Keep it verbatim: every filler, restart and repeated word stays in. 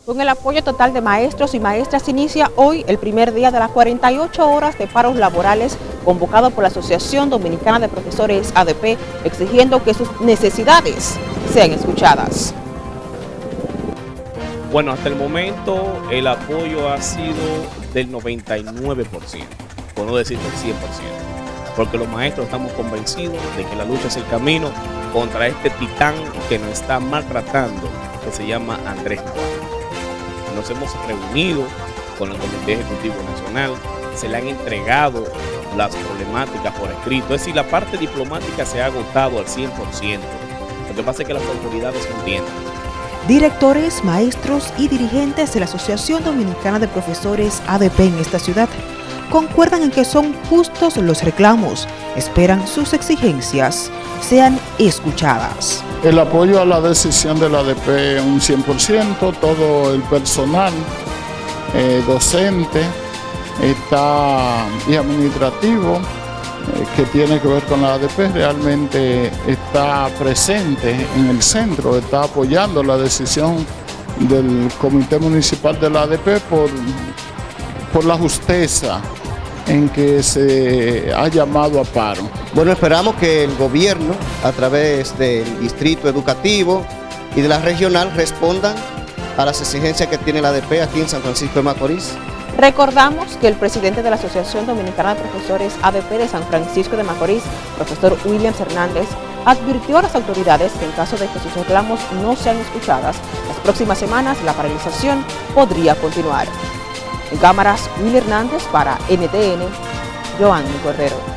Con el apoyo total de maestros y maestras inicia hoy el primer día de las cuarenta y ocho horas de paros laborales convocado por la Asociación Dominicana de Profesores A D P, exigiendo que sus necesidades sean escuchadas. Bueno, hasta el momento el apoyo ha sido del noventa y nueve por ciento, por no decir del cien por ciento, porque los maestros estamos convencidos de que la lucha es el camino contra este titán que nos está maltratando, que se llama Andrés Navarro. Nos hemos reunido con el Comité Ejecutivo Nacional, se le han entregado las problemáticas por escrito, es decir, la parte diplomática se ha agotado al cien por ciento, lo que pasa es que las autoridades no entienden. Directores, maestros y dirigentes de la Asociación Dominicana de Profesores A D P en esta ciudad concuerdan en que son justos los reclamos, esperan sus exigencias sean escuchadas. El apoyo a la decisión de la A D P un cien por ciento, todo el personal eh, docente está, y administrativo eh, que tiene que ver con la A D P realmente está presente en el centro, está apoyando la decisión del Comité Municipal de la A D P por, por la justeza en que se ha llamado a paro. Bueno, esperamos que el gobierno, a través del distrito educativo y de la regional, respondan a las exigencias que tiene la A D P aquí en San Francisco de Macorís. Recordamos que el presidente de la Asociación Dominicana de Profesores A D P de San Francisco de Macorís, profesor Williams Hernández, advirtió a las autoridades que en caso de que sus reclamos no sean escuchadas, las próximas semanas la paralización podría continuar. En cámaras, Will Hernández para N T N, Joanny Cordero.